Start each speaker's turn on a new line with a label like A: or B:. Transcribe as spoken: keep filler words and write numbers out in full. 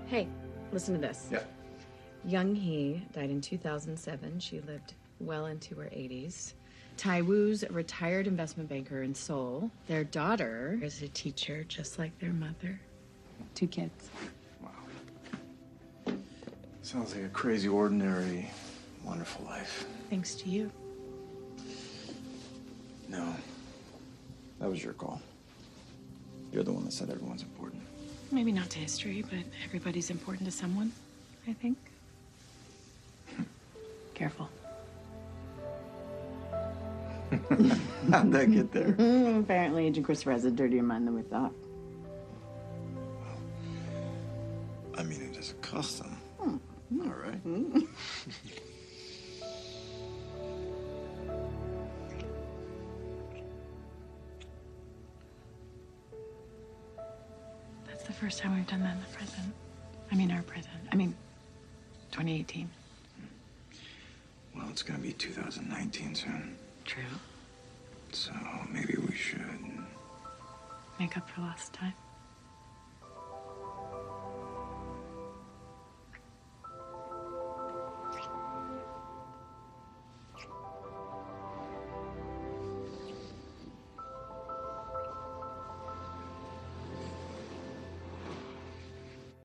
A: Hey, listen to this.
B: Yeah.
A: Young Hee died in two thousand seven. She lived well into her eighties. Tai Wu's a retired investment banker in Seoul. Their daughter is a teacher, just like their mother. Two kids.
B: Wow. Sounds like a crazy, ordinary, wonderful life.
A: Thanks to you.
B: No. That was your call. You're the one that said everyone's important.
A: Maybe not to history, but everybody's important to someone, I think. Careful.
B: How'd that get there?
A: Apparently, Agent Christopher has a dirtier mind than we thought.
B: I mean, it is a custom.
A: Mm.
B: All right.
A: Mm. That's the first time we've done that in the prison. I mean, our prison. I mean, twenty eighteen.
B: Well, it's gonna be two thousand nineteen soon.
A: True.
B: So maybe we should
A: make up for lost time.